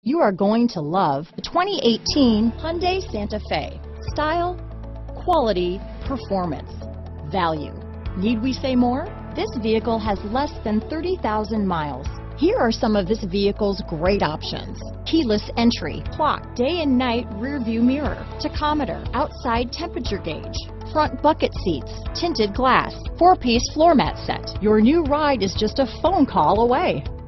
You are going to love the 2018 Hyundai Santa Fe. Love the 2018 Hyundai Santa Fe. Style, quality, performance, value. Need we say more? This vehicle has less than 30,000 miles. Here are some of this vehicle's great options: keyless entry, clock, day and night rear view mirror, tachometer, outside temperature gauge, front bucket seats, tinted glass, 4-piece floor mat set. Your new ride is just a phone call away.